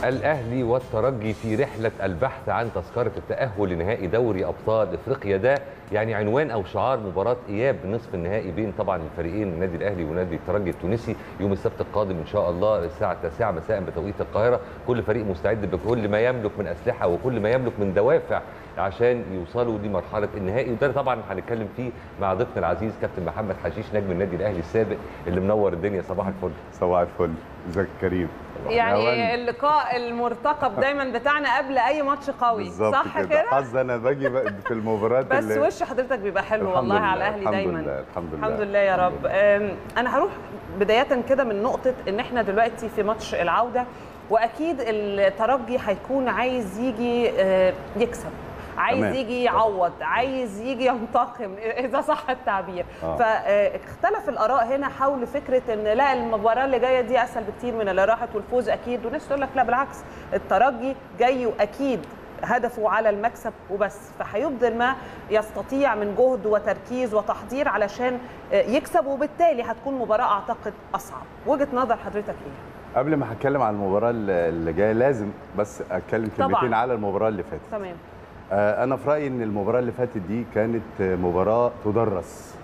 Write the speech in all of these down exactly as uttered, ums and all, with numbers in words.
الأهلي والترجي في رحلة البحث عن تذكرة التأهل لنهائي دوري أبطال إفريقيا. ده يعني عنوان أو شعار مباراة إياب نصف النهائي بين طبعا الفريقين النادي الأهلي ونادي الترجي التونسي يوم السبت القادم إن شاء الله الساعة التاسعة مساء بتوقيت القاهرة. كل فريق مستعد بكل ما يملك من أسلحة وكل ما يملك من دوافع عشان يوصلوا لمرحله النهائي، وده طبعا هنتكلم فيه مع ضيفنا العزيز كابتن محمد حشيش نجم النادي الاهلي السابق اللي منور الدنيا. صباح الفل. صباح الفل، ازيك يا كريم؟ يعني اللقاء المرتقب دايما بتاعنا قبل اي ماتش قوي، صح كده؟ حظ انا باجي في المباريات بس اللي... وش حضرتك بيبقى حلو والله على الاهلي دايما. الحمد لله الحمد لله الحمد لله يا رب. انا هروح بدايه كده من نقطه ان احنا دلوقتي في ماتش العوده، واكيد الترجي هيكون عايز يجي يكسب، عايز تمام. يجي يعوض، عايز يجي ينتقم اذا صح التعبير. آه. فاختلف الاراء هنا حول فكره ان لا المباراه اللي جايه دي اسهل بكتير من اللي راحت والفوز اكيد، وناس تقول لك لا بالعكس الترجي جاي واكيد هدفه على المكسب وبس، فهيبذل ما يستطيع من جهد وتركيز وتحضير علشان يكسب، وبالتالي هتكون مباراه اعتقد اصعب. وجهه نظر حضرتك ايه؟ قبل ما هتكلم على المباراه اللي جايه لازم بس اتكلم كلمتين على المباراه اللي فاتت. تمام. أنا في رأيي إن المباراة اللي فاتت دي كانت مباراة تدرس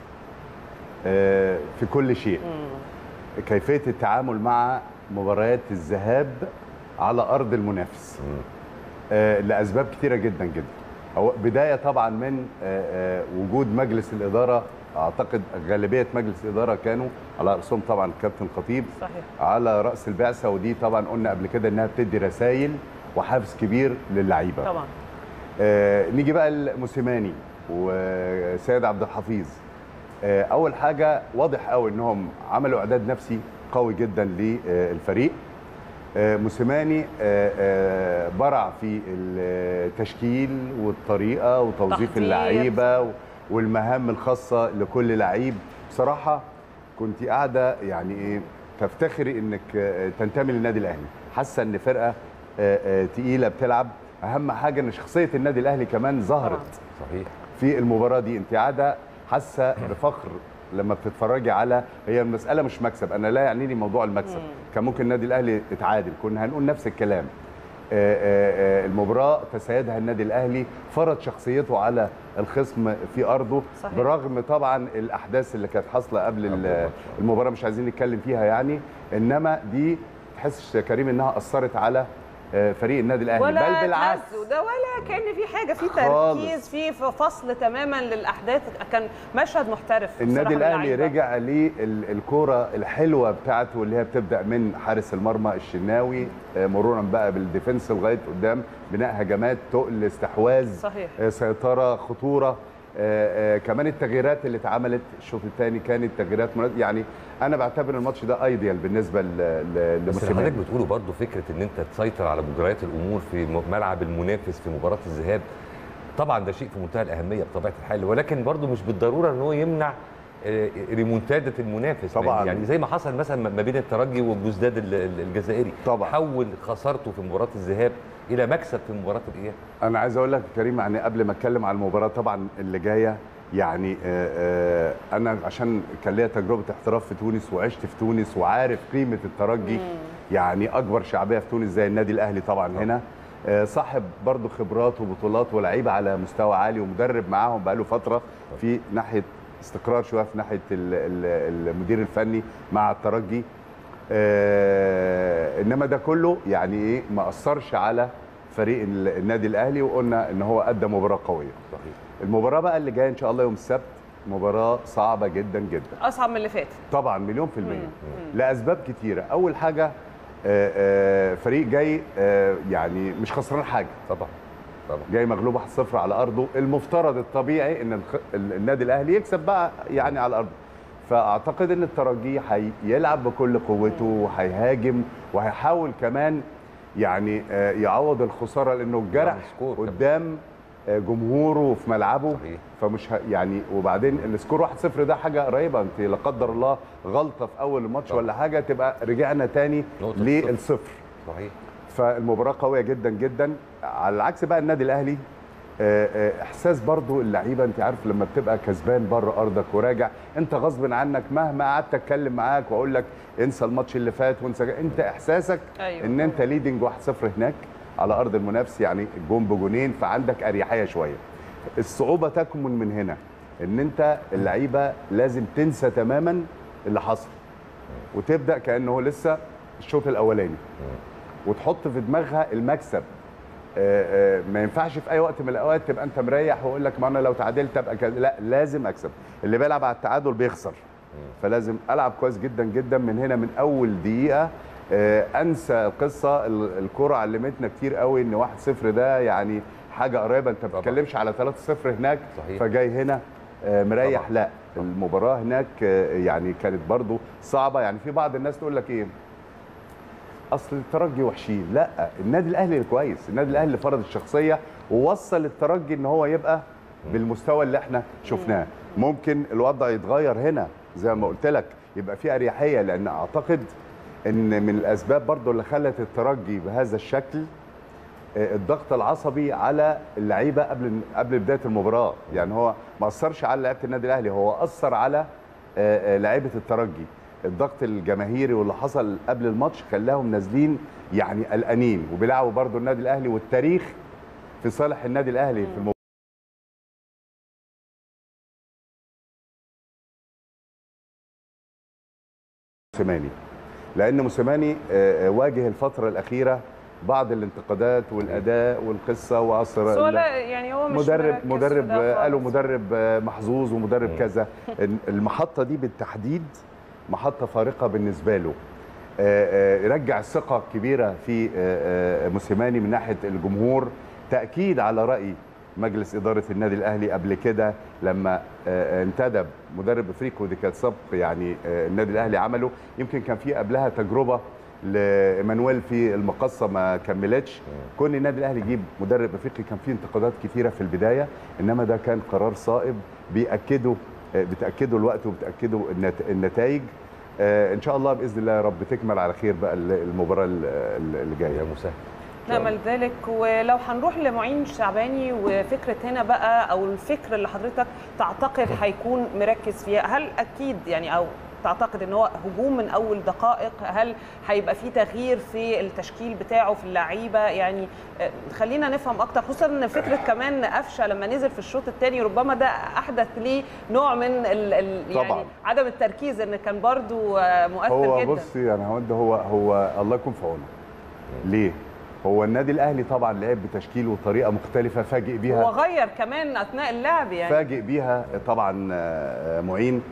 في كل شيء. مم. كيفية التعامل مع مباريات الذهاب على أرض المنافس لأسباب كتيرة جدا جدا. بداية طبعا من وجود مجلس الإدارة، أعتقد غالبية مجلس الإدارة كانوا على رأسهم طبعا الكابتن خطيب. صحيح. على رأس البعثة، ودي طبعا قلنا قبل كده إنها بتدي رسائل وحافز كبير للعيبة. طبعا. آه نيجي بقى لموسيماني وسيد عبد الحفيظ. آه اول حاجه واضح قوي انهم عملوا اعداد نفسي قوي جدا للفريق. آه موسيماني آه آه برع في التشكيل والطريقه وتوظيف اللعيبه والمهام الخاصه لكل لعيب. بصراحه كنت قاعده يعني ايه تفتخري انك تنتمي للنادي الاهلي، حاسه ان فرقه آه آه تقيله بتلعب. اهم حاجه ان شخصيه النادي الاهلي كمان ظهرت صحيح في المباراه دي. انت قاعده حاسه بفخر لما بتتفرجي على، هي المساله مش مكسب، انا لا يعنيني موضوع المكسب، كان ممكن النادي الاهلي يتعادل كنا هنقول نفس الكلام. آآ آآ المباراه تسيدها النادي الاهلي، فرض شخصيته على الخصم في ارضه. صحيح. برغم طبعا الاحداث اللي كانت حاصله قبل المباراه مش عايزين نتكلم فيها يعني، انما دي تحسش يا كريم انها اثرت على فريق النادي الاهلي، بل بالعكس ده ولا كان في حاجه، في تركيز، في فصل تماما للاحداث، كان مشهد محترف. النادي الاهلي رجع للكوره الحلوه بتاعته اللي هي بتبدا من حارس المرمى الشناوي مرورا بقى بالديفنس لغايه قدام، بناء هجمات، تقل، استحواذ. صحيح. سيطره، خطوره. آآ آآ كمان التغييرات اللي اتعملت الشوط الثاني كانت تغييرات مناسبة. يعني انا بعتبر الماتش ده ايديال بالنسبه لموسيماني. بس اللي حضرتك بتقوله برضه فكره ان انت تسيطر على مجريات الامور في ملعب المنافس في مباراه الذهاب، طبعا ده شيء في منتهى الاهميه بطبيعه الحال، ولكن برضه مش بالضروره ان هو يمنع ريمونتادا المنافس. طبعا يعني زي ما حصل مثلا ما بين الترجي والجزداد الجزائري، طبعا حول خسارته في مباراه الذهاب الى مكسب في مباراه الاياب. انا عايز اقول لك يا كريم، يعني قبل ما اتكلم على المباراه طبعا اللي جايه، يعني آآ آآ انا عشان كان ليا تجربه احتراف في تونس وعشت في تونس وعارف قيمه الترجي. مم. يعني اكبر شعبيه في تونس زي النادي الاهلي طبعا. مم. هنا صاحب برضو خبرات وبطولات ولاعيبه على مستوى عالي، ومدرب معاهم بقاله فتره في ناحيه استقرار شويه في ناحيه المدير الفني مع الترجي. انما ده كله يعني ايه ما اثرش على فريق النادي الاهلي، وقلنا ان هو ادى مباراه قويه. صحيح. المباراه بقى اللي جايه ان شاء الله يوم السبت مباراه صعبه جدا جدا، اصعب من اللي فات طبعا مليون في الميه. لاسباب كتيره. اول حاجه فريق جاي يعني مش خسران حاجه، طبعا طبعا جاي مغلوب واحد صفر على ارضه. المفترض الطبيعي ان النادي الاهلي يكسب بقى يعني على ارضه، فاعتقد ان الترجي هيلعب بكل قوته وهيهاجم وهيحاول كمان يعني يعوض الخساره، لانه جرح قدام جمهوره في ملعبه. صحيح. فمش يعني، وبعدين السكور واحد صفر ده حاجه قريبه، انت لا قدر الله غلطه في اول الماتش ولا حاجه تبقى رجعنا تاني للصفر. صحيح. فالمباراه قويه جدا جدا. على العكس بقى النادي الاهلي احساس برضو اللعيبه. انت عارف لما بتبقى كسبان بره ارضك وراجع، انت غصب عنك مهما قعدت اتكلم معاك واقول لك انسى الماتش اللي فات وانسى، انت احساسك أيوة. ان انت ليدنج واحد صفر هناك على ارض المنافس، يعني الجون بجونين، فعندك اريحيه شويه. الصعوبه تكمن من هنا، ان انت اللعيبه لازم تنسى تماما اللي حصل وتبدا كانه لسه الشوط الاولاني، وتحط في دماغها المكسب. آآ آآ ما ينفعش في اي وقت من الاوقات تبقى انت مريح واقول لك ما انا لو تعادلت ابقى كذا، لا لازم اكسب. اللي بيلعب على التعادل بيخسر، فلازم العب كويس جدا جدا من هنا من اول دقيقه. انسى القصه. الكره علمتنا كتير قوي ان واحد صفر ده يعني حاجه قريبه، انت ما بتتكلمش على ثلاثة صفر هناك صحيح. فجاي هنا مريح طبعا. لا المباراه هناك يعني كانت برضو صعبه. يعني في بعض الناس تقول لك ايه اصل الترجي وحشين، لا النادي الاهلي كويس، النادي الاهلي فرض الشخصيه ووصل الترجي ان هو يبقى بالمستوى اللي احنا شفناه. ممكن الوضع يتغير هنا زي ما قلت لك، يبقى في اريحيه، لان اعتقد ان من الاسباب برضو اللي خلت الترجي بهذا الشكل الضغط العصبي على اللعيبه قبل قبل بدايه المباراه. يعني هو ما اثرش على لعيبه النادي الاهلي، هو اثر على لعيبه الترجي. الضغط الجماهيري واللي حصل قبل الماتش خلاهم نازلين يعني قلقانين، وبيلعبوا برضو النادي الاهلي والتاريخ في صالح النادي الاهلي في المباراه. موسيماني، لان موسيماني واجه الفتره الاخيره بعض الانتقادات والاداء والقصه واثر يعني هو مش مدرب مدرب قالوا مدرب محظوظ ومدرب كذا. المحطه دي بالتحديد محطه فارقه بالنسبه له. رجع الثقه الكبيره في موسيماني من ناحيه الجمهور، تاكيد على راي مجلس اداره النادي الاهلي قبل كده لما انتدب مدرب افريقي، ودي كانت سبق يعني النادي الاهلي عمله. يمكن كان في قبلها تجربه لإيمانويل في المقصه ما كملتش. كون النادي الاهلي يجيب مدرب افريقي كان فيه انتقادات كثيره في البدايه، انما ده كان قرار صائب بياكدوا بتاكدوا الوقت وبتاكدوا النتائج. ان شاء الله باذن الله يا رب تكمل على خير بقى المباراه اللي جايه. يا مسهل نعمل ذلك. ولو هنروح لمعين شعباني وفكره هنا بقى، او الفكر اللي حضرتك تعتقد هيكون مركز فيها، هل اكيد يعني او تعتقد ان هو هجوم من اول دقائق؟ هل هيبقى في تغيير في التشكيل بتاعه في اللعيبه؟ يعني خلينا نفهم اكتر، خصوصا ان فكره كمان قفشه لما نزل في الشوط الثاني ربما ده احدث ليه نوع من ال ال يعني طبعا. عدم التركيز، ان كان برضو مؤثر هو جدا. هو بصي يعني هو هو هو الله يكون في عونه. ليه؟ هو النادي الاهلي طبعا لعب بتشكيل وطريقه مختلفه فاجئ بيها، وغير كمان اثناء اللعب يعني فاجئ بيها طبعا معين.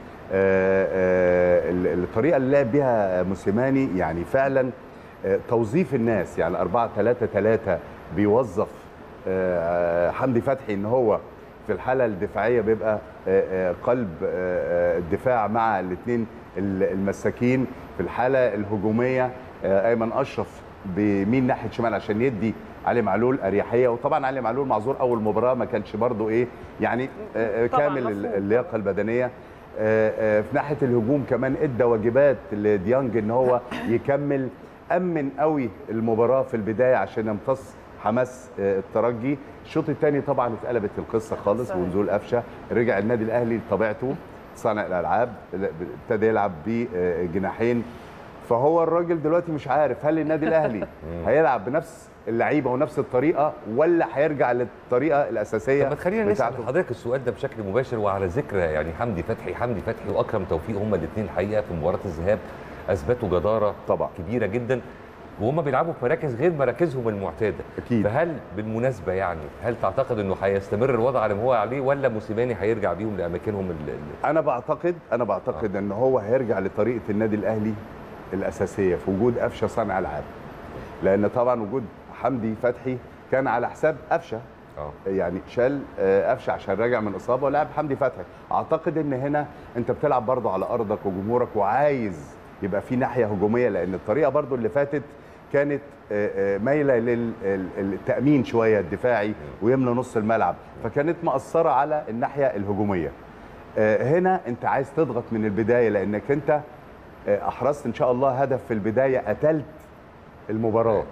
الطريقه اللي لعب بيها موسيماني يعني فعلا توظيف الناس، يعني أربعة ثلاثة ثلاثة بيوظف حمدي فتحي ان هو في الحاله الدفاعيه بيبقى قلب الدفاع مع الاثنين المساكين، في الحاله الهجوميه ايمن اشرف بيمين ناحيه شمال عشان يدي علي معلول اريحيه. وطبعا علي معلول معذور اول مباراه، ما كانش برضو ايه يعني كامل اللياقه البدنيه. في ناحيه الهجوم كمان ادى واجبات لديانج ان هو يكمل، امن قوي المباراه في البدايه عشان يمتص حماس الترجي. الشوط الثاني طبعا اتقلبت القصه خالص ونزول قفشه، رجع النادي الاهلي لطبيعته صانع الالعاب، ابتدى يلعب بجناحين. فهو الراجل دلوقتي مش عارف هل النادي الاهلي هيلعب بنفس اللعيبه ونفس الطريقه ولا هيرجع للطريقه الاساسيه. طب ما تخلينا نسال حضرتك السؤال ده بشكل مباشر. وعلى ذكر يعني حمدي فتحي حمدي فتحي واكرم توفيق، هما الاثنين الحقيقه في مباراه الذهاب اثبتوا جداره طبعا كبيره جدا، وهم بيلعبوا في مراكز غير مراكزهم المعتاده. اكيد. فهل بالمناسبه يعني هل تعتقد انه هيستمر الوضع على ما هو عليه، ولا موسيماني هيرجع بيهم لاماكنهم؟ انا بعتقد انا بعتقد آه. ان هو هيرجع لطريقه النادي الاهلي الاساسيه في وجود قفشه صانع العاب، لان طبعا وجود حمدي فتحي كان على حساب قفشه. اه يعني شال قفشه عشان راجع من اصابه ولعب حمدي فتحي. اعتقد ان هنا انت بتلعب برضه على ارضك وجمهورك، وعايز يبقى في ناحيه هجوميه، لان الطريقه برضه اللي فاتت كانت مايله للتامين شويه الدفاعي ويملى نص الملعب، فكانت مأثره على الناحيه الهجوميه. هنا انت عايز تضغط من البدايه، لانك انت احرزت ان شاء الله هدف في البدايه، قتلت المباراه.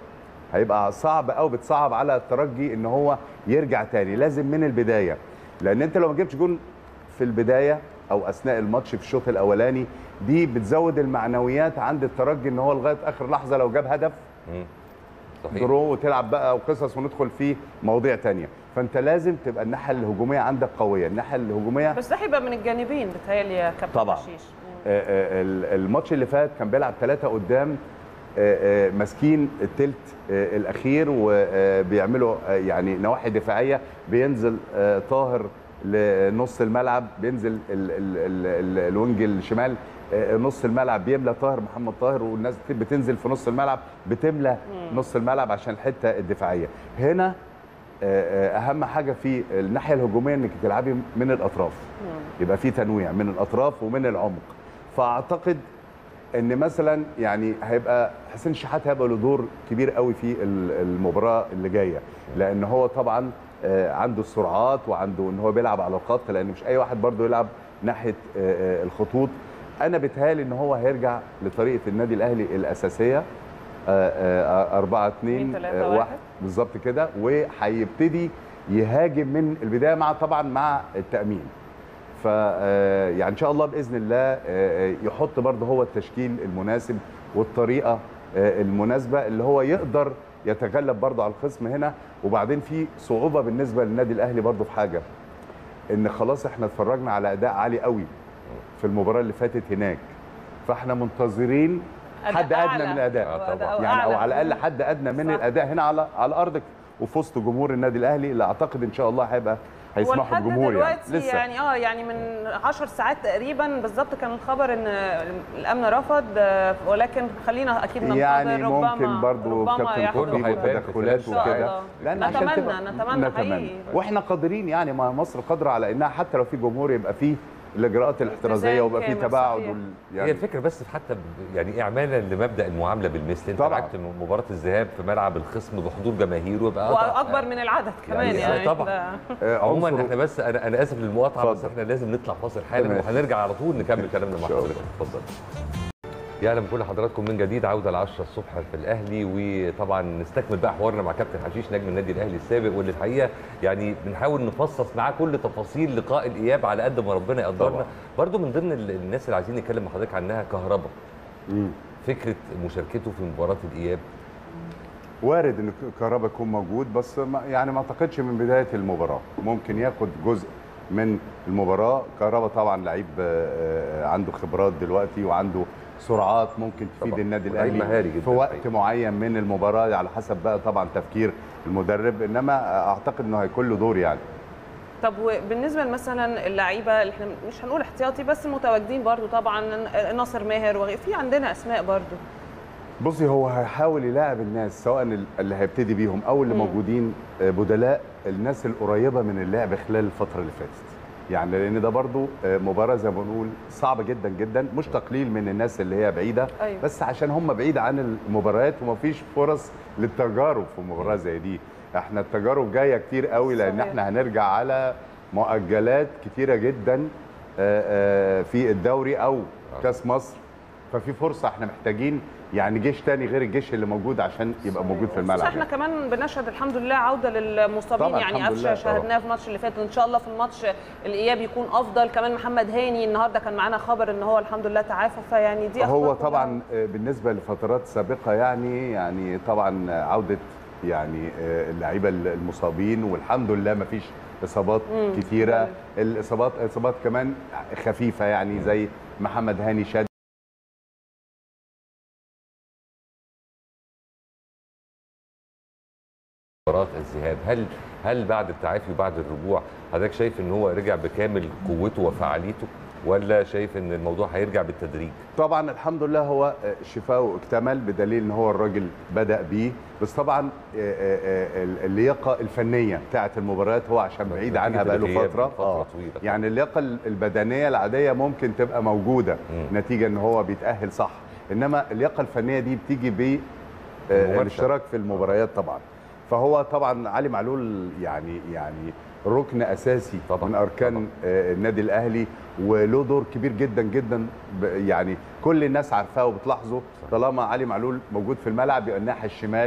هيبقى صعب او بتصعب على الترجي ان هو يرجع تاني. لازم من البدايه، لان انت لو ما جبتش جون في البدايه او اثناء الماتش في الشوط الاولاني دي بتزود المعنويات عند الترجي ان هو لغايه اخر لحظه لو جاب هدف صحيح درو وتلعب بقى وقصص وندخل في مواضيع تانية. فانت لازم تبقى الناحيه الهجوميه عندك قويه. الناحيه الهجوميه بس ده هيبقى من الجانبين بتهيألي يا كابتن طبعا. حشيش. الماتش اللي فات كان بيلعب ثلاثه قدام ماسكين الثلث الاخير وبيعملوا يعني نواحي دفاعيه، بينزل طاهر لنص الملعب، بينزل ال ال ال الوينج الشمال نص الملعب بيملى طاهر محمد طاهر، والناس بتنزل في نص الملعب بتملى نص الملعب عشان الحته الدفاعيه. هنا اهم حاجه في الناحيه الهجوميه انك تلعبي من الاطراف، يبقى في تنويع من الاطراف ومن العمق. فاعتقد ان مثلا يعني هيبقى حسين الشحات هيبقى له دور كبير قوي في المباراه اللي جايه، لان هو طبعا عنده السرعات وعنده ان هو بيلعب على الخط، لان مش اي واحد برضه يلعب ناحيه الخطوط. انا بيتهيألي ان هو هيرجع لطريقه النادي الاهلي الاساسيه أربعة اتنين واحد بالظبط كده، وهيبتدي يهاجم من البدايه مع طبعا مع التامين. ف يعني ان شاء الله باذن الله يحط برضه هو التشكيل المناسب والطريقه المناسبه اللي هو يقدر يتغلب برضه على الخصم هنا. وبعدين في صعوبه بالنسبه للنادي الاهلي برضه في حاجه، ان خلاص احنا اتفرجنا على اداء عالي قوي في المباراه اللي فاتت هناك، فاحنا منتظرين حد ادنى من الاداء أو يعني او على الاقل حد ادنى من الاداء هنا على على ارضك وفي وسط جمهور النادي الاهلي اللي اعتقد ان شاء الله هيبقى هيسمحوا الجمهور يعني لسه يعني اه يعني من عشر ساعات تقريبا بالظبط كان الخبر ان الامن رفض، ولكن خلينا اكيد ننتظر. يعني ربما ممكن برضو كابتن كله هيبان تدخلات وكده، نتمنى نتمنى حقيقي، واحنا قادرين يعني مصر قادره على انها حتى لو في جمهور يبقى فيه الاجراءات الاحترازيه ويبقى فيه تباعد وال... يعني هي الفكره بس حتى يعني اعمالا لمبدا المعامله بالمثل. انت لعبت مباراه الذهاب في ملعب الخصم بحضور جماهير ويبقى واكبر من العدد كمان يعني, يعني طبعا. عموما احنا بس انا انا اسف للمقاطعه بس احنا لازم نطلع فاصل حالا وهنرجع على طول نكمل كلامنا مع حضرتك. اتفضل. يعلم كل حضراتكم من جديد عوده ل عشرة الصبح في الاهلي، وطبعا نستكمل بقى حوارنا مع كابتن حشيش نجم النادي الاهلي السابق، واللي الحقيقه يعني بنحاول نفصص معاه كل تفاصيل لقاء الاياب على قد ما ربنا يقدرنا. برضو من ضمن الناس اللي عايزين نتكلم مع حضرتك عنها كهربا، فكره مشاركته في مباراه الاياب. وارد ان كهربا يكون موجود، بس يعني ما اعتقدش من بدايه المباراه، ممكن ياخد جزء من المباراه. كهربا طبعا لعيب عنده خبرات دلوقتي وعنده سرعات ممكن تفيد النادي الاهلي في وقت معين من المباراه على حسب بقى طبعا تفكير المدرب، انما اعتقد انه هيكون له دور يعني. طب وبالنسبه مثلا اللعيبه اللي احنا مش هنقول احتياطي بس متواجدين برضو طبعا، ناصر ماهر وفي عندنا اسماء برضو. بصي هو هيحاول يلاعب الناس سواء اللي هيبتدي بيهم او اللي مم. موجودين بدلاء، الناس القريبه من اللعب خلال الفتره اللي فاتت يعني، لان ده برضو مباراه زي ما بنقول صعبه جدا جدا، مش تقليل من الناس اللي هي بعيده. أيوة. بس عشان هم بعيد عن المباريات ومفيش فرص للتجارب في مباراه زي دي. احنا التجارب جايه كتير قوي لان صحيح. احنا هنرجع على مؤجلات كتيره جدا في الدوري او كاس مصر، ففي فرصه احنا محتاجين يعني جيش تاني غير الجيش اللي موجود عشان يبقى صحيح. موجود في الملعب. احنا يعني. كمان بنشهد الحمد لله عوده للمصابين يعني، قفشه شاهدناه في الماتش اللي فات، وان شاء الله في الماتش الاياب يكون افضل. كمان محمد هاني النهارده كان معانا خبر ان هو الحمد لله تعافى، فيعني دي هو طبعا بالنسبه لفترات سابقه يعني يعني طبعا عوده يعني اللعيبه المصابين، والحمد لله ما فيش اصابات كتيره. الاصابات اصابات كمان خفيفه يعني زي محمد هاني شاد مباراة الذهاب. هل هل بعد التعافي وبعد الرجوع حضرتك شايف ان هو رجع بكامل قوته وفعاليته، ولا شايف ان الموضوع هيرجع بالتدريج؟ طبعا الحمد لله هو شفاؤه اكتمل بدليل ان هو الراجل بدأ بيه، بس طبعا اللياقه الفنيه بتاعه المباريات هو عشان بعيد عنها بقاله فتره اه يعني اللياقه البدنيه العاديه ممكن تبقى موجوده م. نتيجه ان هو بيتأهل صح، انما اللياقه الفنيه دي بتيجي بالاشتراك في المباريات طبعا. فهو طبعا علي معلول يعني يعني ركن اساسي طبعا من اركان طبعا. النادي الاهلي، وله دور كبير جدا جدا يعني كل الناس عارفاه وبتلاحظه. طالما علي معلول موجود في الملعب يبقى الناحيه الشمال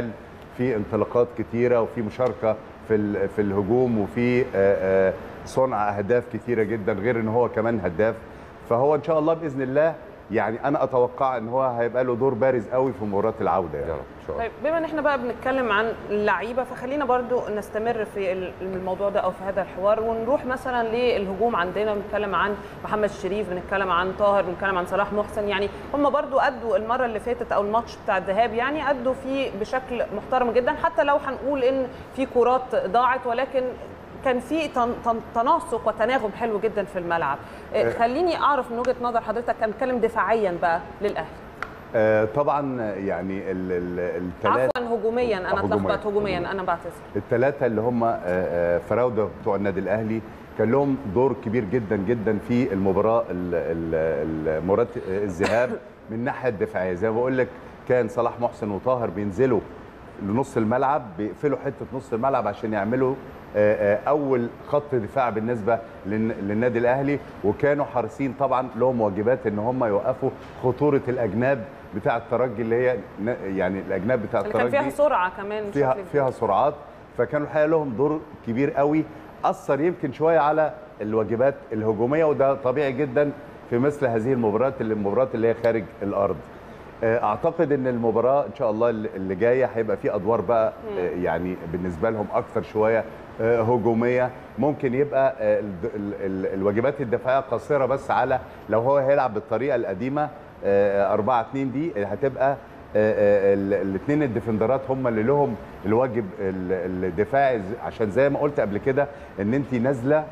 في انطلاقات كتيره وفي مشاركه في في الهجوم وفي صنع اهداف كتيره جدا، غير ان هو كمان هداف. فهو ان شاء الله باذن الله يعني انا اتوقع ان هو هيبقى له دور بارز قوي في مباراه العوده يعني. طيب بما ان احنا بقى بنتكلم عن اللعيبه، فخلينا برضو نستمر في الموضوع ده او في هذا الحوار، ونروح مثلا للهجوم. عندنا بنتكلم عن محمد شريف، بنتكلم عن طاهر، بنتكلم عن صلاح محسن. يعني هم برضو ادوا المره اللي فاتت او الماتش بتاع الذهاب يعني ادوا فيه بشكل محترم جدا، حتى لو هنقول ان في كرات ضاعت، ولكن كان في تناسق وتناغم حلو جدا في الملعب. خليني اعرف من وجهه نظر حضرتك، هنتكلم دفاعيا بقى للاهلي. آه طبعا يعني الثلاثه عفوا هجوميا انا اتلخبطت، هجوميا انا بعتذر. الثلاثه اللي هم فراوده بتوع النادي الاهلي كان لهم دور كبير جدا جدا في المباراه مباراه الذهاب من الناحيه الدفاعيه. زي ما بقول لك كان صلاح محسن وطاهر بينزلوا لنص الملعب، بيقفلوا حته نص الملعب عشان يعملوا اول خط دفاع بالنسبه للنادي الاهلي، وكانوا حريصين طبعا لهم واجبات ان هم يوقفوا خطوره الاجناب بتاع الترجي، اللي هي يعني الاجناب بتاع الترجي كان فيها سرعه كمان، فيها فيها سرعات، فكانوا الحقيقه لهم دور كبير قوي، اثر يمكن شويه على الواجبات الهجوميه، وده طبيعي جدا في مثل هذه المباريات اللي المباريات اللي هي خارج الارض. اعتقد ان المباراه ان شاء الله اللي جايه هيبقى في ادوار بقى يعني بالنسبه لهم اكثر شويه هجوميه، ممكن يبقى الواجبات الدفاعيه قصيره بس على لو هو هيلعب بالطريقه القديمه أربعة اتنين دي، هتبقى الاثنين الديفندرات هم اللي لهم الواجب الدفاعي، عشان زي ما قلت قبل كده ان انت نازله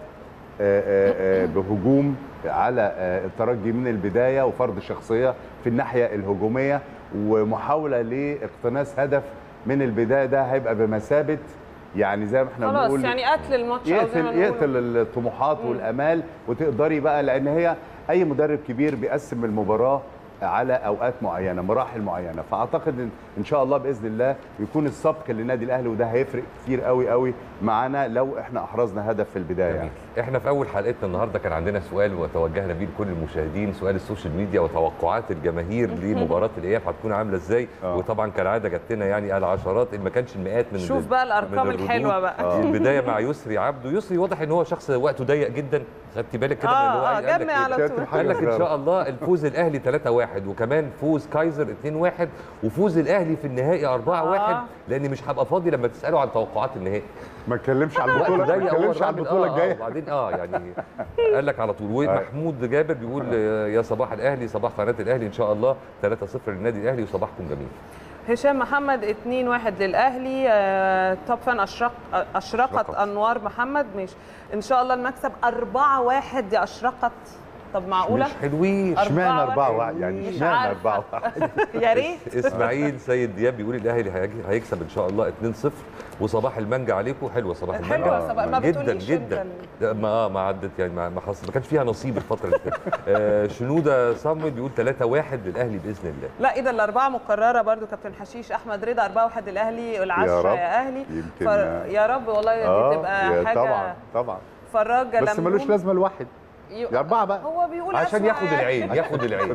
بهجوم على الترجي من البدايه وفرض شخصيه في الناحيه الهجوميه ومحاوله لاقتناص هدف من البدايه. ده هيبقى بمثابه يعني زي ما احنا بنقول خلاص يعني قتل الماتش، او زي ما بنقول يقتل الطموحات والامال، وتقدري بقى لان هي اي مدرب كبير بيقسم المباراه على اوقات معينه، مراحل معينه، فاعتقد ان شاء الله باذن الله يكون السبق للنادي الاهلي، وده هيفرق كتير قوي قوي معانا لو احنا احرزنا هدف في البدايه. يعني احنا في اول حلقتنا النهارده كان عندنا سؤال وتوجهنا بيه لكل المشاهدين، سؤال السوشيال ميديا وتوقعات الجماهير لمباراه الاياب هتكون عامله ازاي. آه. وطبعا كالعاده جات لنا يعني العشرات ان ما كانش المئات من شوف بقى الارقام الحلوه بقى. آه. البدايه مع يسري عبده. يسري واضح ان هو شخص وقته ضيق جدا، خدتي بالك كده من اللي هو قال لك على طول قال لك ان شاء الله الفوز الاهلي ثلاثة واحد، وكمان فوز كايزر اثنين واحد، وفوز الاهلي في النهائي أربعة واحد. آه. لاني مش هبقى فاضي لما تسالوا عن توقعات النهائي. ما اتكلمش على البطوله، ما اتكلمش على البطوله الجايه. وبعدين اه يعني قال لك على طول. ومحمود جابر بيقول يا صباح الاهلي، صباح قناه الاهلي، ان شاء الله ثلاثة صفر للنادي الاهلي وصباحكم جميل. هشام محمد اثنين واحد للاهلي. آه توب فان اشرق اشرقت انوار محمد. ماشي ان شاء الله المكسب أربعة واحد. دي اشرقت، طب معقوله؟ مش حلوين. اشمعنى أربعة واحد يعني؟ اشمعنى أربعة واحد؟ يا ريت. اسماعيل سيد دياب بيقول الاهلي هيكسب ان شاء الله اثنين صفر، وصباح المانجا عليكم. حلوه صباح المانجا. حلوه صباح ما جدا جدا. ما ما عدت يعني ما ما, ما كانش فيها نصيب الفتره اللي فاتت. آه شنوده صمد بيقول ثلاثة واحد للاهلي باذن الله. لا ايه ده، الاربعه مكرره برضو. كابتن حشيش احمد رضا أربعة واحد للاهلي، العشرة يا اهلي. فر... يا رب والله دي تبقى حاجه. طبعا طبعا. فراج بس ملوش لازمه الواحد. يا أربعة بقى. هو بيقول عشان ياخد العين، ياخد العين.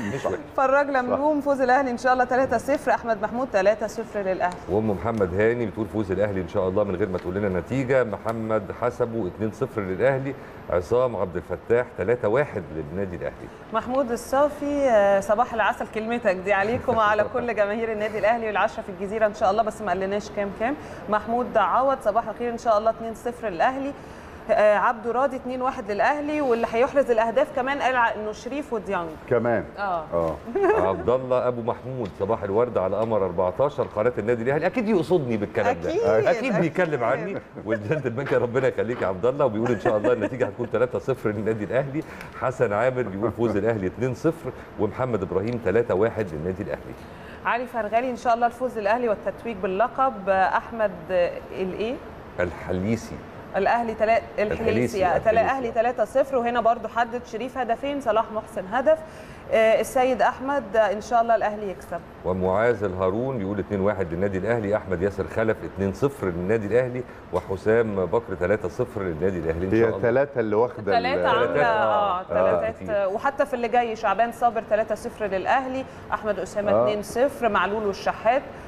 فراج لملوم فوز الاهلي ان شاء الله ثلاثة صفر. احمد محمود ثلاثة صفر للاهلي. وام محمد هاني بتقول فوز الاهلي ان شاء الله من غير ما تقول لنا نتيجه. محمد حسبه اثنين صفر للاهلي. عصام عبد الفتاح ثلاثة واحد للنادي الاهلي. محمود الصافي صباح العسل، كلمتك دي عليكم وعلى كل جماهير النادي الاهلي والعشرة في الجزيره ان شاء الله، بس ما قالناش كام كام. محمود عوض صباح الخير ان شاء الله اثنين صفر للاهلي. آه عبده راضي اثنين واحد للاهلي، واللي هيحرز الاهداف كمان قال انه شريف وديانج كمان. اه اه عبد الله ابو محمود صباح الورد على قمر أربعتاشر قناه النادي الاهلي. اكيد يقصدني بالكلام أكيد ده، اكيد, أكيد بيتكلم عني. والجنتلمان ربنا يخليك يا عبد الله. وبيقول ان شاء الله النتيجه هتكون ثلاثة صفر للنادي الاهلي. حسن عامر بيقول فوز الاهلي اثنين صفر، ومحمد ابراهيم ثلاثة واحد للنادي الاهلي. علي فرغالي ان شاء الله الفوز للاهلي والتتويج باللقب. احمد الايه الحليسي الاهلي تلا... الحليسي الاهلي ثلاثة صفر. وهنا برضو حدد شريف هدفين، صلاح محسن هدف. آه السيد احمد ان شاء الله الاهلي يكسب. ومعاذ الهارون بيقول اثنين واحد للنادي الاهلي. احمد ياسر خلف اثنين صفر للنادي الاهلي، وحسام بكر ثلاثة صفر للنادي الاهلي ان شاء الله. هي ثلاثه اللي واخده ثلاثه عامله اه ثلاثات. آه وحتى في اللي جاي شعبان صابر ثلاثة صفر للاهلي. احمد اسامه آه. اثنين صفر. معلول والشحات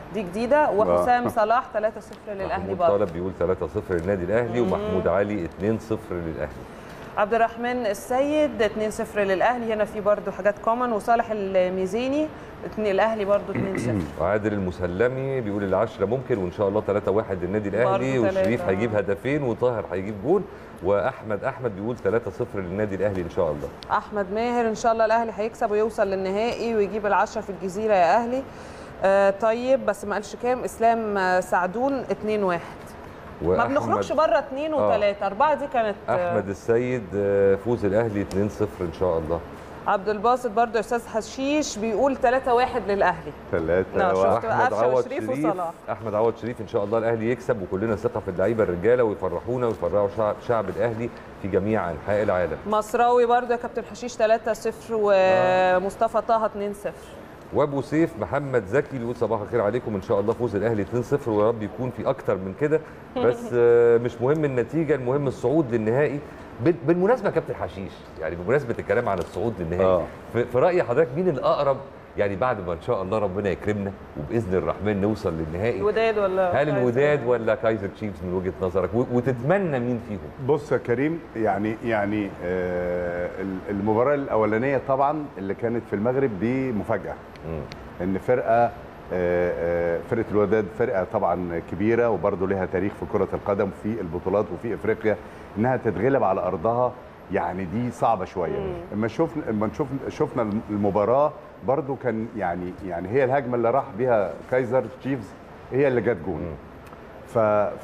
دي جديده. وحسام صلاح ثلاثة صفر للاهلي محمود برضه. طالب بيقول ثلاثة صفر للنادي الاهلي، ومحمود علي اثنين صفر للاهلي. عبد الرحمن السيد اثنين صفر للاهلي، هنا في برضه حاجات كومن. وصالح الميزيني الاهلي برضه اثنين صفر. وعادل المسلمي بيقول العشرة ممكن، وان شاء الله ثلاثة واحد للنادي الاهلي، وشريف هيجيب هدفين وطاهر هيجيب جول. واحمد احمد بيقول ثلاثة صفر للنادي الاهلي ان شاء الله. احمد ماهر ان شاء الله الاهلي هيكسب ويوصل للنهائي ويجيب العشرة في الجزيره يا اهلي. آه طيب بس ما قالش كام. اسلام سعدون اثنين واحد. ما بنخرجش بره اثنين وثلاثة، آه. أربعة دي كانت. أحمد السيد فوز الأهلي اثنين صفر إن شاء الله. عبد الباسط برضه أستاذ حشيش بيقول ثلاثة واحد للأهلي. ثلاثة واحد. أحمد عوض شريف وصلاح. أحمد عوض شريف إن شاء الله الأهلي يكسب، وكلنا ثقة في اللعيبة الرجالة ويفرحونا ويفرحوا شعب, شعب الأهلي في جميع أنحاء العالم. مصراوي برضه يا كابتن حشيش ثلاثة صفر، ومصطفى طه اثنين صفر. وابو سيف محمد زكي بيقول صباح الخير عليكم، ان شاء الله فوز الاهلي اثنين صفر، ويا رب يكون في اكتر من كده، بس مش مهم النتيجه، المهم الصعود للنهائي. بالمناسبه يا كابتن حشيش، يعني بمناسبه الكلام عن الصعود للنهائي، آه. في راي حضرتك مين الاقرب، يعني بعد ما ان شاء الله ربنا يكرمنا وباذن الرحمن نوصل للنهائي، الوداد ولا هل الوداد ولا كايزر تشيفز من وجهه نظرك، وتتمنى مين فيهم؟ بص يا كريم، يعني يعني آه المباراه الاولانيه طبعا اللي كانت في المغرب دي مفاجاه. م. ان فرقه آه فرقه الوداد فرقه طبعا كبيره، وبرضه لها تاريخ في كره القدم في البطولات وفي افريقيا، انها تتغلب على ارضها يعني دي صعبه شويه. اما شفنا اما شفنا شفنا المباراه برضو كان يعني يعني هي الهجمه اللي راح بيها كايزر تشيفز هي اللي جت جون. ف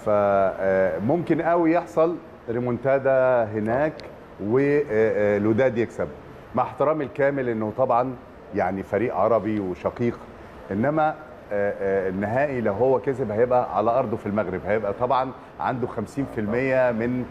فممكن قوي يحصل ريمونتادا هناك والوداد يكسب، مع احترامي الكامل انه طبعا يعني فريق عربي وشقيق، انما النهائي لو هو كسب هيبقى على ارضه في المغرب، هيبقى طبعا عنده خمسين في المية من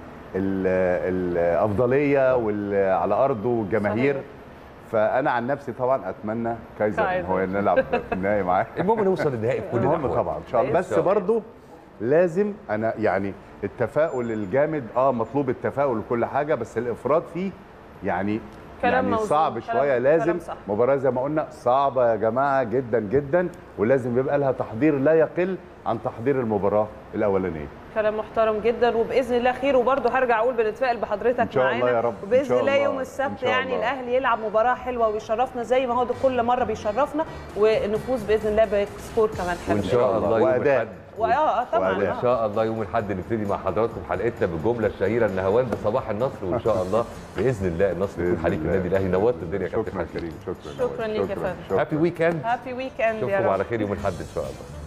الافضليه وعلى ارضه والجماهير. فانا عن نفسي طبعا اتمنى كايزر ان هو نلعب في النهائي معاه. المهم نوصل للنهائي بكل المهم طبعا ان شاء الله، بس برضه لازم انا يعني التفاؤل الجامد، اه مطلوب التفاؤل وكل حاجه، بس الافراط فيه يعني يعني صعب شويه. لازم مباراه زي ما قلنا صعبه يا جماعه جدا جدا، ولازم يبقى لها تحضير لا يقل عن تحضير المباراه الاولانيه. كلام محترم جدا، وباذن الله خير. وبرضه هرجع اقول بنتفائل بحضرتك معانا ان شاء الله يا رب، وباذن الله يوم السبت يعني الاهلي يلعب مباراه حلوه ويشرفنا زي ما هو ده كل مره بيشرفنا، ونفوز باذن الله بسكور كمان حلو وان شاء الله يوم الاحد. اه طبعا ان شاء الله يوم الاحد نبتدي مع حضراتكم حلقتنا بالجمله الشهيره النهوان بصباح النصر، وان شاء الله باذن الله النصر يكون حليف النادي الاهلي. نورت الدنيا يا كابتن كريم. شكرا شكرا ليك يا فندم. هابي ويك اند. هابي ويك اند. نشوفكم على خير يوم الاحد ان شاء الله.